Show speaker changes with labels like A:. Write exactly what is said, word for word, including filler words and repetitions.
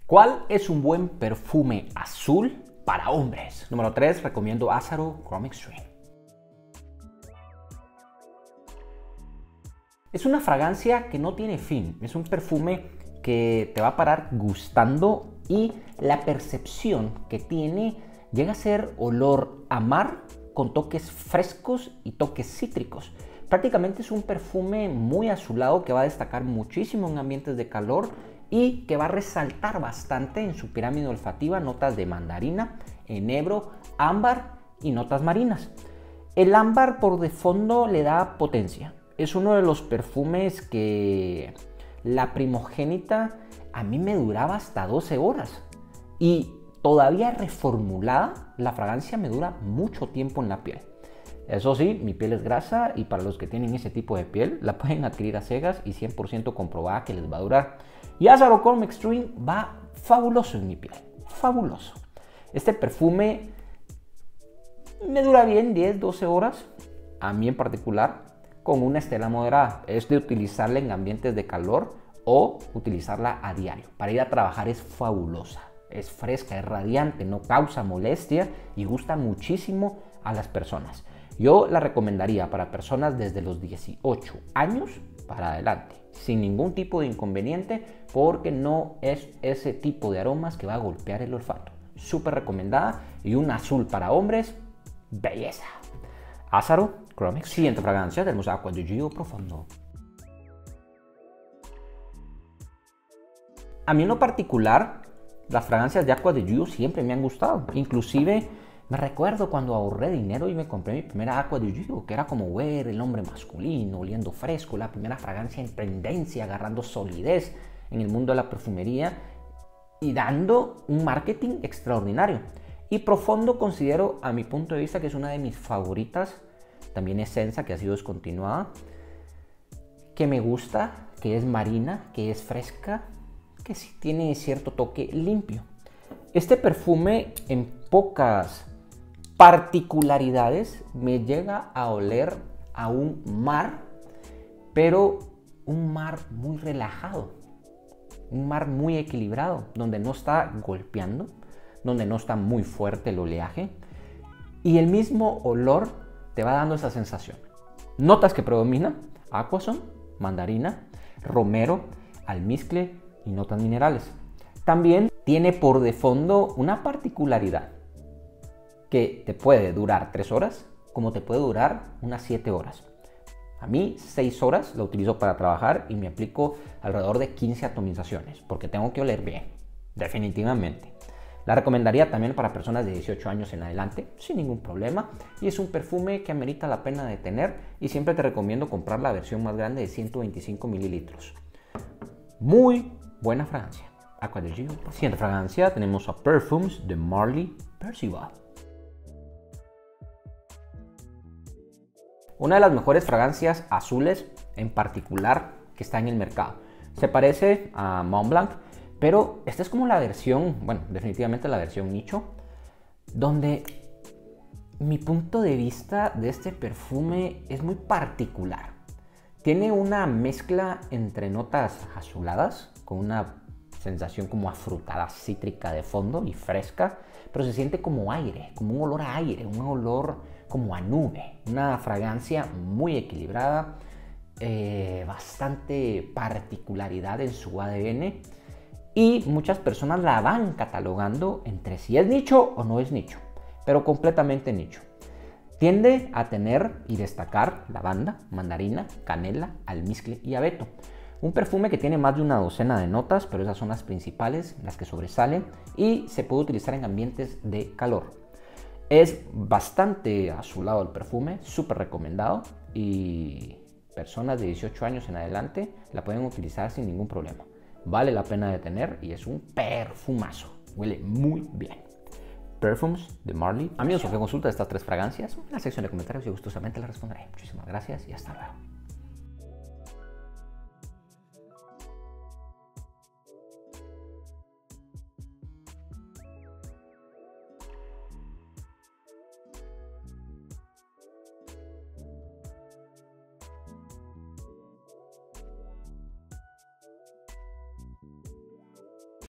A: ¿Cuál es un buen perfume azul para hombres? Número tres, recomiendo Azzaro Chrome Extreme. Es una fragancia que no tiene fin, es un perfume que te va a parar gustando y la percepción que tiene llega a ser olor a mar con toques frescos y toques cítricos. Prácticamente es un perfume muy azulado que va a destacar muchísimo en ambientes de calor y que va a resaltar bastante en su pirámide olfativa notas de mandarina, enebro, ámbar y notas marinas. El ámbar por de fondo le da potencia. Es uno de los perfumes que la primogénita a mí me duraba hasta doce horas y todavía reformulada la fragancia me dura mucho tiempo en la piel. Eso sí, mi piel es grasa y para los que tienen ese tipo de piel la pueden adquirir a ciegas y cien por ciento comprobada que les va a durar. Y Azzaro Chrome Extreme va fabuloso en mi piel, fabuloso. Este perfume me dura bien diez, doce horas, a mí en particular, con una estela moderada. Es de utilizarla en ambientes de calor o utilizarla a diario. Para ir a trabajar es fabulosa, es fresca, es radiante, no causa molestia y gusta muchísimo a las personas. Yo la recomendaría para personas desde los dieciocho años para adelante, sin ningún tipo de inconveniente, porque no es ese tipo de aromas que va a golpear el olfato. Súper recomendada. Y un azul para hombres, belleza. Azzaro Chrome Extreme. Siguiente fragancia, tenemos Acqua di Gio Profondo. A mí en lo particular, las fragancias de Acqua di Gio siempre me han gustado. Inclusive me recuerdo cuando ahorré dinero y me compré mi primera Acqua di Gio, que era como ver el hombre masculino, oliendo fresco, la primera fragancia en tendencia, agarrando solidez en el mundo de la perfumería y dando un marketing extraordinario. Y Profondo considero, a mi punto de vista, que es una de mis favoritas. También Essenza, que ha sido descontinuada, que me gusta, que es marina, que es fresca, que sí tiene cierto toque limpio. Este perfume en pocas particularidades me llega a oler a un mar, pero un mar muy relajado, un mar muy equilibrado, donde no está golpeando, donde no está muy fuerte el oleaje y el mismo olor te va dando esa sensación. Notas que predominan: aquasón, mandarina, romero, almizcle y notas minerales. También tiene por de fondo una particularidad que te puede durar tres horas como te puede durar unas siete horas. A mí seis horas la utilizo para trabajar y me aplico alrededor de quince atomizaciones porque tengo que oler bien, definitivamente. La recomendaría también para personas de dieciocho años en adelante, sin ningún problema. Y es un perfume que amerita la pena de tener y siempre te recomiendo comprar la versión más grande de ciento veinticinco mililitros. Muy buena fragancia. Acqua di Gio. Siguiente fragancia tenemos a Perfumes de Marley Percival. Una de las mejores fragancias azules en particular que está en el mercado. Se parece a Montblanc, pero esta es como la versión, bueno, definitivamente la versión nicho, donde mi punto de vista de este perfume es muy particular. Tiene una mezcla entre notas azuladas, con una sensación como afrutada, cítrica de fondo y fresca, pero se siente como aire, como un olor a aire, un olor como a nube. Una fragancia muy equilibrada, eh, bastante particularidad en su A D N. Y muchas personas la van catalogando entre si es nicho o no es nicho, pero completamente nicho. Tiende a tener y destacar lavanda, mandarina, canela, almizcle y abeto. Un perfume que tiene más de una docena de notas, pero esas son las principales, las que sobresalen, y se puede utilizar en ambientes de calor. Es bastante azulado el perfume, súper recomendado, y personas de dieciocho años en adelante la pueden utilizar sin ningún problema. Vale la pena de tener y es un perfumazo. Huele muy bien. Perfumes de Marley. Amigos, cualquier consulta de estas tres fragancias en la sección de comentarios y gustosamente les responderé. Muchísimas gracias y hasta luego.